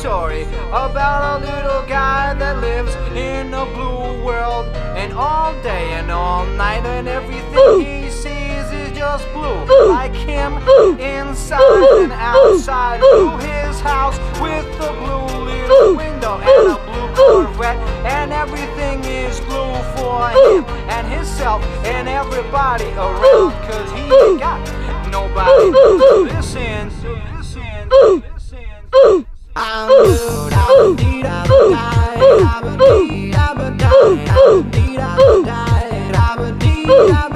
story about a little guy that lives in a blue world, and all day and all night, and everything he sees is just blue, like him inside and outside. Through his house with a blue little window and a blue Corvette, and everything is blue for him and himself and everybody around, 'cause he ain't got nobody to listen. I'm blue, da-ba-dee-da-ba-die, da-ba-dee-da-ba-die, da-ba-dee-da-ba-die, da-ba-dee-da-ba-die.